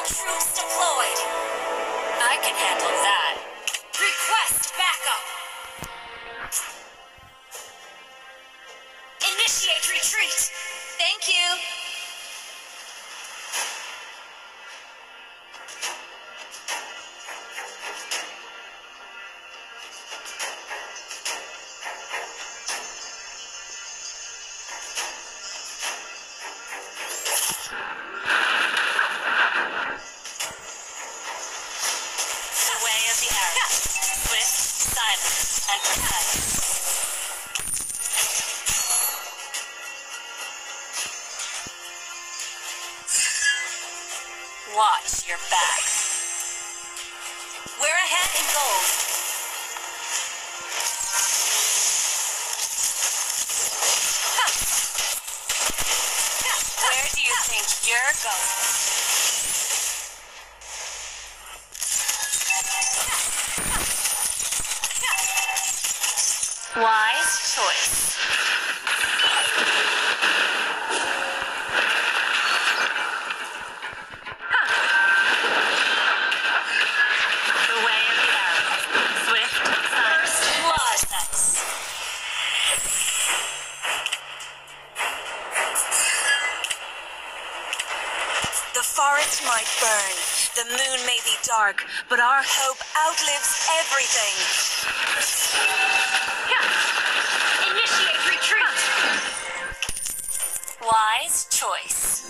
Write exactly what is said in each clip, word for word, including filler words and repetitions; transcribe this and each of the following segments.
Troops deployed. I can handle that. Request backup. Initiate retreat. Thank you. And precise. Watch your back. We're ahead in gold. Where do you think you're going? Wise choice. Huh. The way of the arrow. Swift, first blood. The forest might burn, the moon may be dark, but our hope outlives everything. Initiate retreat. Wise choice.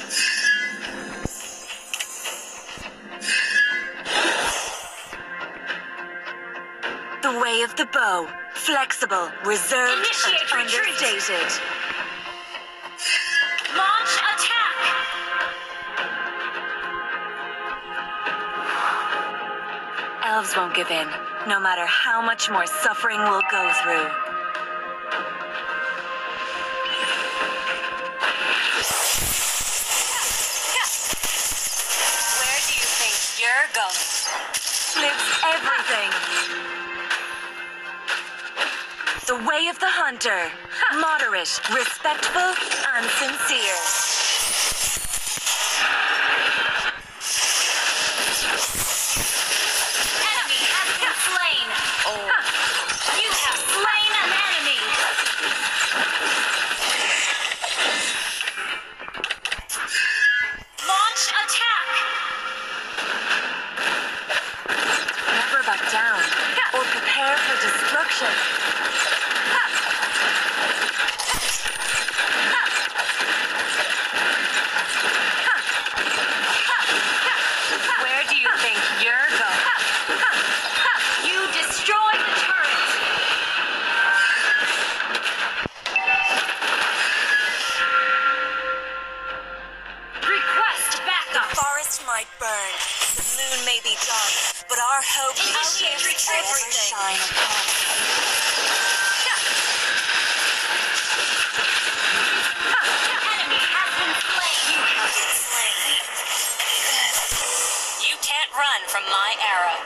The way of the bow. Flexible, reserved, Initiate and retreat. understated. Launch attack. Elves won't give in, no matter how much more suffering we'll go through. Where do you think you're going? Lives everything. The way of the hunter. Moderate, respectful, and sincere. Enemy has been slain. Oh. You have slain an enemy. Launch attack. Never back down, or prepare for destruction. Where do you think you're going? You destroyed the turret. Request The backup. forest might burn, the moon may be dark, but our hope Initiate outlives retreat. everything. Shine Enemy has been slain. You have been slain. You can't run from my arrow.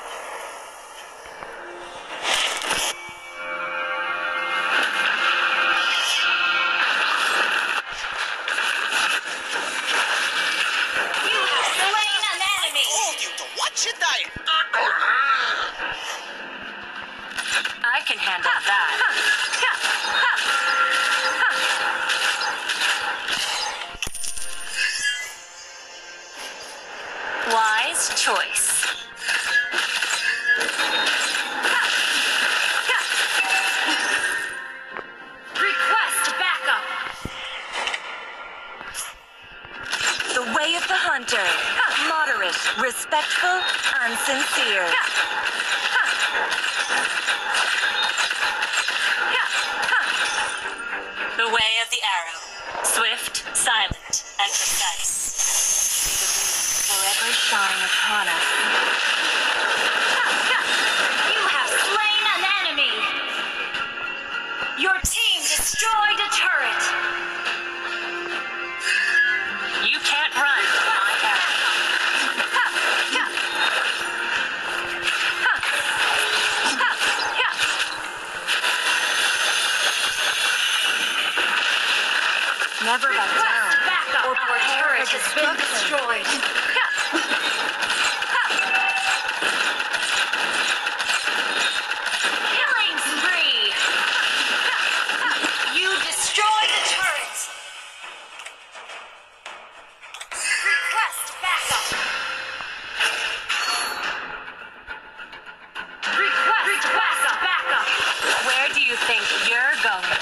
You have slain an enemy. Told you to watch your diet. I can handle that. Wise choice. Request backup. The way of the hunter. Moderate, respectful, and sincere. The way of the arrow. Swift, silent, and precise. May the moon forever shine upon us. You have slain an enemy. Your team destroyed a turret. You can't run from my arrow. Never back down. Backup. Or Our prepare turret for has been destruction. destroyed. backup. Request, request backup. Where do you think you're going?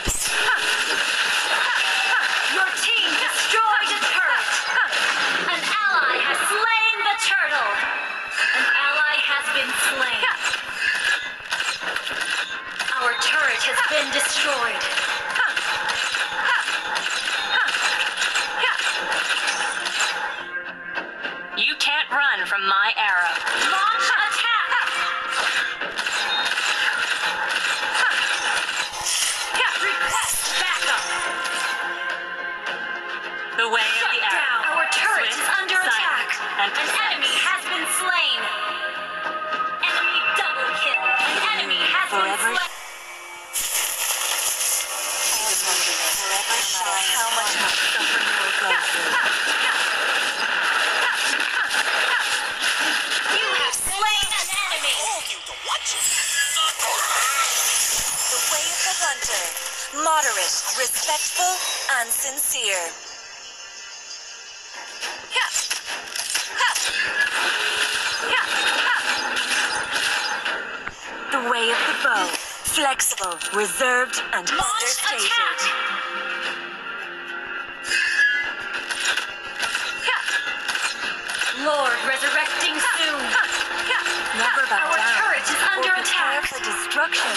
Your team destroyed a turret. An ally has slain the turtle. An ally has been slain. Our turret has been destroyed. You can't run from my arrow. Launch attack. Request backup. The way of Shut the down. arrow. Our turret is Swift, under silent, attack. and An precise. enemy has been slain. Enemy double kill. An enemy has Forever. been slain. Forever shine how much more suffering will go through. You have slain an enemy. The way of the hunter. Moderate, respectful, and sincere. The way of the bow. Flexible, reserved, and Launch understated. attack. Lord resurrecting soon. Never back Our down. turret is or under prepare attack. for destruction.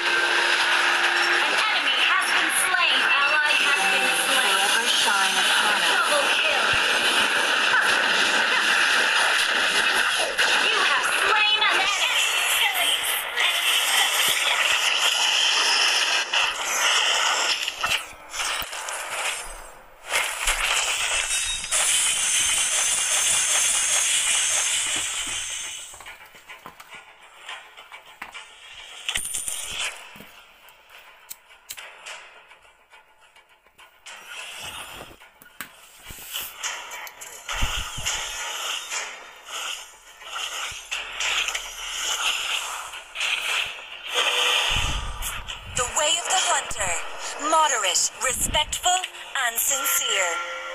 An enemy has been slain. Ally has been slain. Forever shine upon us. Double kill. You have slain an enemy. The way of the hunter. Moderate, respectful, and sincere.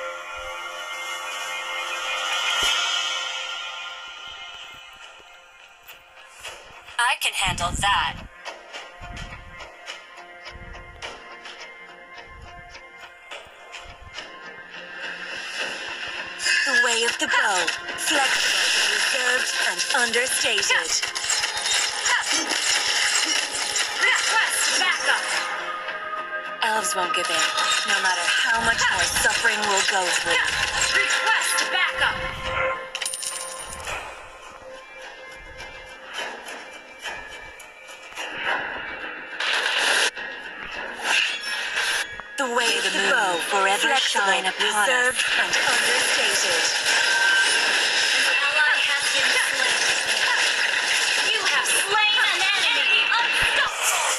I can handle that. The way of the bow. Flexible, reserved, and understated. Request backup. Elves won't give in, no matter how much more suffering we'll go through. Request backup. The way of the bow. Forever shine upon reserved us. And understated. An ally has been slain. You have slain an enemy. Unstoppable.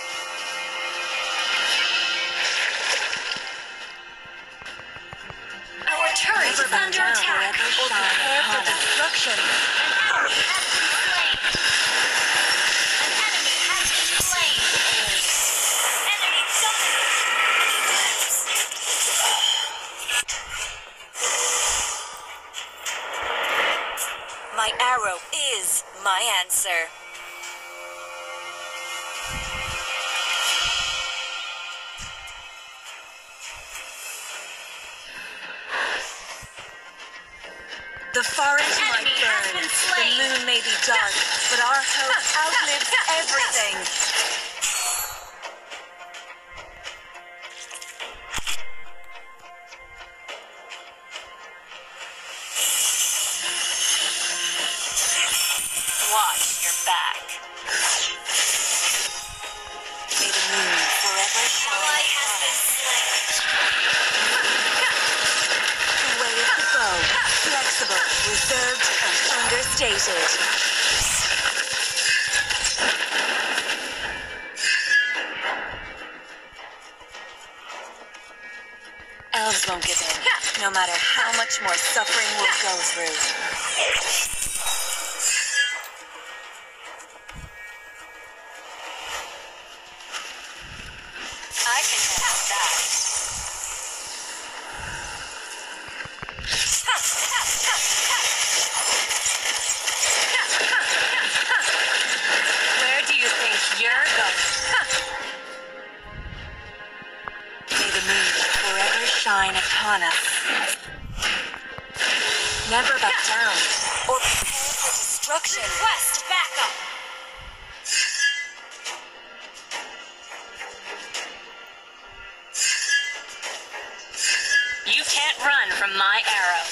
Our turret is under attack. Or prepare for destruction. An enemy has been slain. An enemy has been slain. Enemy double. My arrow is my answer. The forest An might enemy has burn, been the slain. moon may be dark, but our hope outlives everything. Watch your back. May the moon forever Ally shine has upon been us. slain. The way of the bow, flexible, reserved, and understated. Elves won't give in, no matter how much more suffering we'll go through. I can handle that. Never back down or prepare for destruction. Request backup. You can't run from my arrow.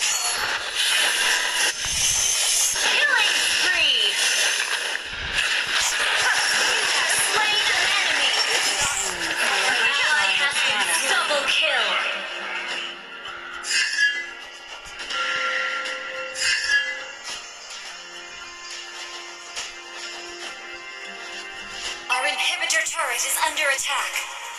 Killing spree. You have slain an enemy. An ally has been double killed. Our inhibitor turret is under attack.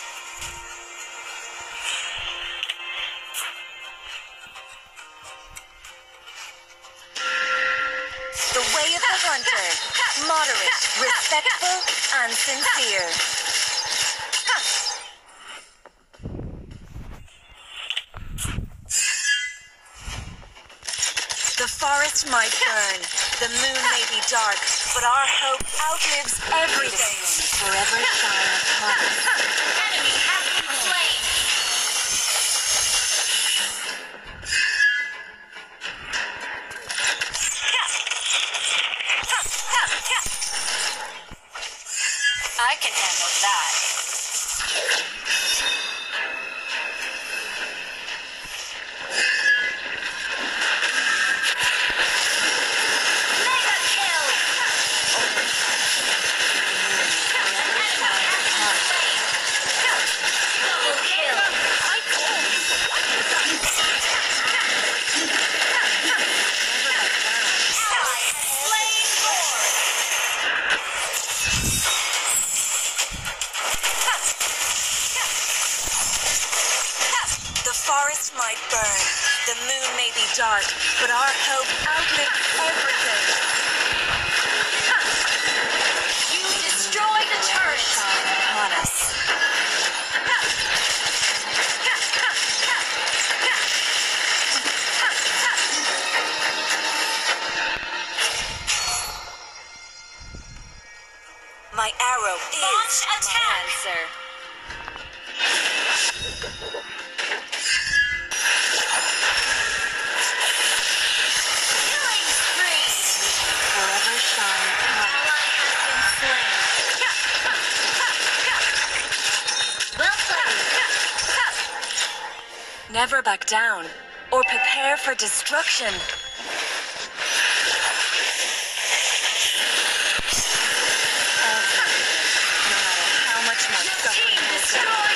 The way of the hunter. Moderate, respectful, and sincere. The forest might burn, the moon may be dark, but our hope outlives everything. Forever shine upon us. Enemy has been slain. I can handle that. Mega kill. An enemy has been slain. Double kill. Ally has slain Lord. The forest might burn, the moon may be dark, but our hope outlives everything. You destroy the turret. Shine upon us. My arrow is Launch my attack. answer. Killing spree. Forever shine upon us. Ally has been slain. Well played. Never back down or prepare for destruction. Everything, no matter how much more Your suffering team will come. destroyed